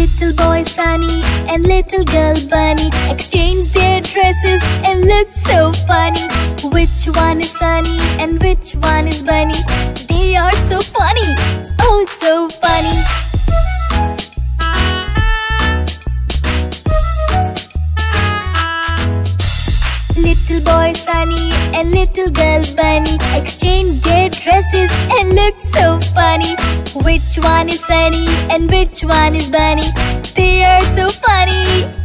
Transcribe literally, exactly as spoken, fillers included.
Little boy Sunny and little girl Bunny exchanged their dresses and looked so funny. Which one is Sunny and which one is Bunny? They are so funny, oh so funny. Little boy Sunny and little girl Bunny exchanged their dresses and looked so funny. Which one is Sunny and which one is Bunny? They are so funny,